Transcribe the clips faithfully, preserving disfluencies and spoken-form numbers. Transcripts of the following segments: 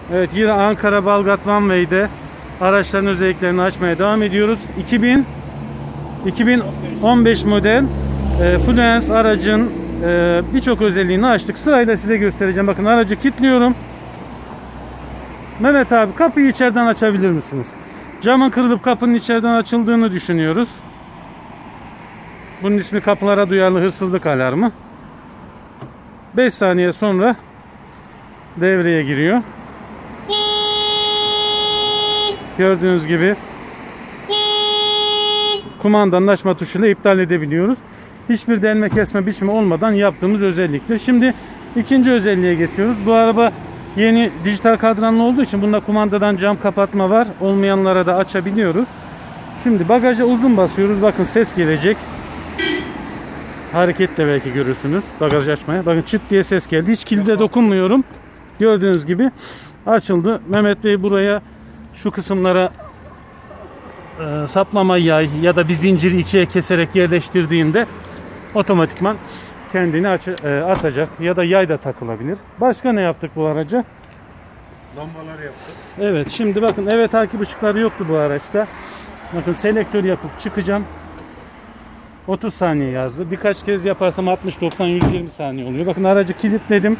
Evet, yine Ankara Balgat One Way'de araçların özelliklerini açmaya devam ediyoruz. iki bin iki bin on beş model e, Fluence aracın e, birçok özelliğini açtık. Sırayla size göstereceğim. Bakın, aracı kilitliyorum. Mehmet abi, kapıyı içeriden açabilir misiniz? Camın kırılıp kapının içeriden açıldığını düşünüyoruz. Bunun ismi kapılara duyarlı hırsızlık alarmı. beş saniye sonra devreye giriyor. Gördüğünüz gibi kumandanın açma tuşuyla iptal edebiliyoruz. Hiçbir delme kesme biçimi olmadan yaptığımız özelliktir. Şimdi ikinci özelliğe geçiyoruz. Bu araba yeni dijital kadranlı olduğu için bunda kumandadan cam kapatma var. Olmayanlara da açabiliyoruz. Şimdi bagaja uzun basıyoruz. Bakın, ses gelecek. Hareketle belki görürsünüz bagajı açmaya. Bakın, çıt diye ses geldi. Hiç kilide dokunmuyorum. Gördüğünüz gibi açıldı. Mehmet Bey buraya, şu kısımlara e, saplama yay ya da bir zinciri ikiye keserek yerleştirdiğinde otomatikman kendini aç, e, atacak ya da yay da takılabilir. Başka ne yaptık bu araca? Lambalar yaptık. Evet, şimdi bakın, eve takip ışıkları yoktu bu araçta. Bakın, selektör yapıp çıkacağım. otuz saniye yazdı. Birkaç kez yaparsam altmış doksan yüz yirmi saniye oluyor. Bakın, aracı kilitledim.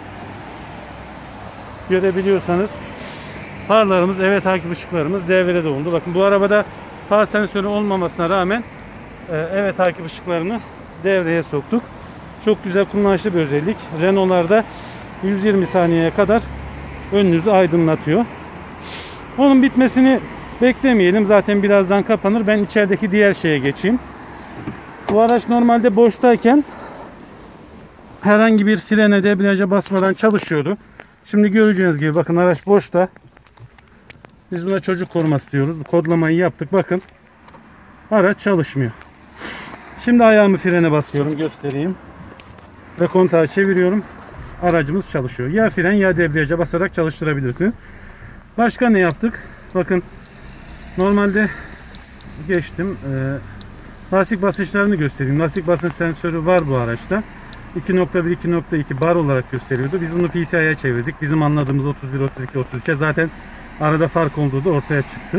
Görebiliyorsanız farlarımız, eve takip ışıklarımız devrede oldu. Bakın, bu arabada far sensörü olmamasına rağmen e, eve takip ışıklarını devreye soktuk. Çok güzel, kullanışlı bir özellik. Renault'larda yüz yirmi saniyeye kadar önünüzü aydınlatıyor. Onun bitmesini beklemeyelim. Zaten birazdan kapanır. Ben içerideki diğer şeye geçeyim. Bu araç normalde boştayken herhangi bir frene, debriyaja basmadan çalışıyordu. Şimdi göreceğiniz gibi, bakın, araç boşta. Biz buna çocuk koruması diyoruz. Bu kodlamayı yaptık. Bakın, araç çalışmıyor. Şimdi ayağımı frene basıyorum, göstereyim. Ve kontağı çeviriyorum. Aracımız çalışıyor. Ya fren ya debriyaja basarak çalıştırabilirsiniz. Başka ne yaptık? Bakın, normalde geçtim. Ee, lastik basınçlarını göstereyim. Lastik basınç sensörü var bu araçta. iki nokta bir iki nokta iki bar olarak gösteriyordu. Biz bunu P C I'ye çevirdik. Bizim anladığımız otuz bir otuz iki otuz üçe zaten arada fark olduğu da ortaya çıktı.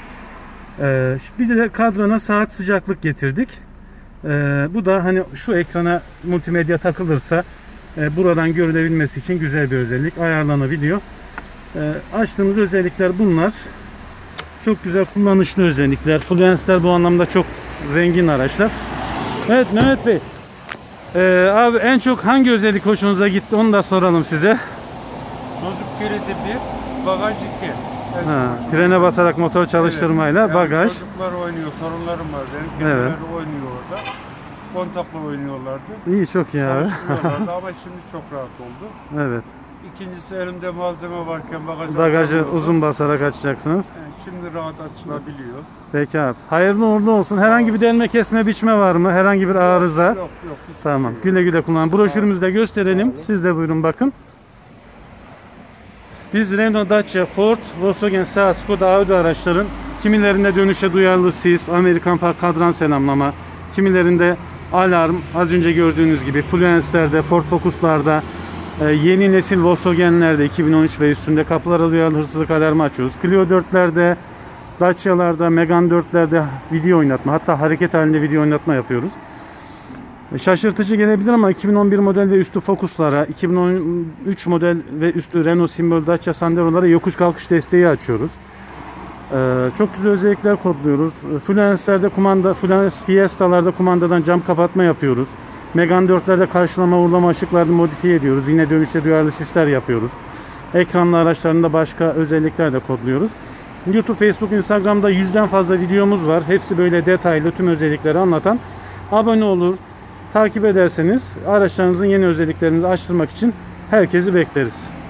Ee, bir de kadrana saat sıcaklık getirdik. Ee, bu da hani şu ekrana multimedya takılırsa e, buradan görülebilmesi için güzel bir özellik. Ayarlanabiliyor. Ee, açtığımız özellikler bunlar. Çok güzel, kullanışlı özellikler. Fluence'ler bu anlamda çok zengin araçlar. Evet Mehmet Bey. Ee, abi, en çok hangi özellik hoşunuza gitti, onu da soralım size. Çocuk kilidi bir, bagaj iki. Ha, frene basarak motor çalıştırmayla, evet, yani bagaj. çocuklar oynuyor, torunlarım var benim. Kendileri Evet. oynuyor orada. Kontakla oynuyorlardı. İyi, çok iyi abi. Çalıştırıyorlardı ama şimdi çok rahat oldu. Evet. İkincisi, elimde malzeme varken bagajı Bagajı açamıyordum. uzun basarak açacaksınız. Yani şimdi rahat açılabiliyor. Peki abi. Hayırlı uğurlu olsun. Herhangi bir delme kesme biçme var mı? Herhangi bir arıza? Yok yok. hiçbir Tamam. şey yok. Güle güle kullanın. Broşürümüzü de gösterelim. Siz de buyurun bakın. Biz Renault, Dacia, Ford, Volkswagen, Seat, Skoda, Audi araçların kimilerinde dönüşe duyarlı sis, Amerikan park kadran selamlama, kimilerinde alarm, az önce gördüğünüz gibi Fluence'lerde, Ford Focus'larda, e, yeni nesil Volkswagen'lerde iki bin on üç ve üstünde kapılara duyarlı hırsızlık alarmı açıyoruz. Clio dörtlerde, Dacia'larda, Megane dörtlerde video oynatma, hatta hareket halinde video oynatma yapıyoruz. Şaşırtıcı gelebilir ama iki bin on bir model ve üstü Focus'lara, iki bin on üç model ve üstü Renault Symbol, Dacia Sandero'lara yokuş kalkış desteği açıyoruz. Ee, çok güzel özellikler kodluyoruz. Fluence'lerde kumanda, Fluence Fiesta'larda kumandadan cam kapatma yapıyoruz. Megane dörtlerde karşılama uğurlama ışıklarını modifiye ediyoruz. Yine dönüşte duyarlı sisler yapıyoruz. Ekranlı araçlarında başka özellikler de kodluyoruz. YouTube, Facebook, Instagram'da yüzden fazla videomuz var. Hepsi böyle detaylı tüm özellikleri anlatan. Abone olur, takip ederseniz araçlarınızın yeni özelliklerini açtırmak için herkesi bekleriz.